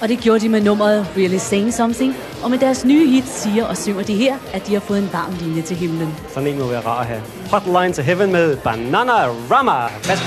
Og det gjorde de med nummeret Really Saying Something. Og med deres nye hit siger og synger de her, at de har fået en varm linje til himlen. Sådan en må være rar at have. Hotline to Heaven med Bananarama. Værsgo.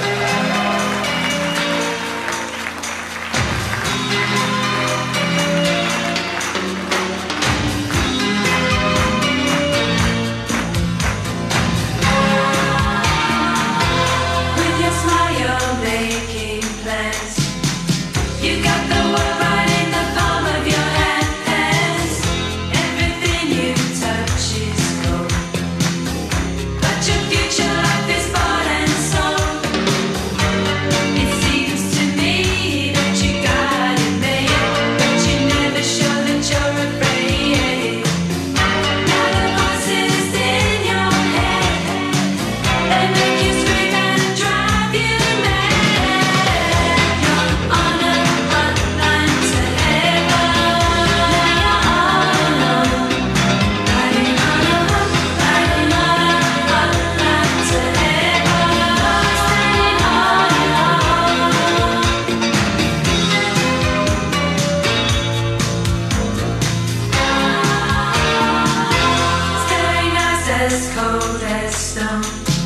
As cold as stone.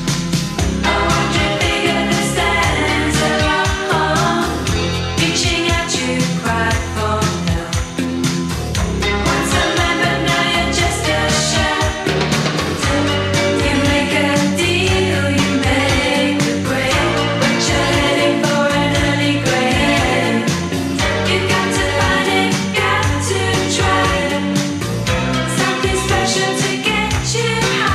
A wandering figure that stands alone, reaching out you cried for help. Once a man, but now you're just a shell. You make a deal, you make the grave, but you're heading for an early grave. You got to find it, got to try something special to get you high.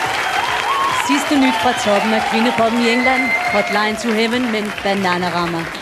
Sidste nyt fra toppen af kvindepoppen i England. Hotline to Heaven med Bananarama.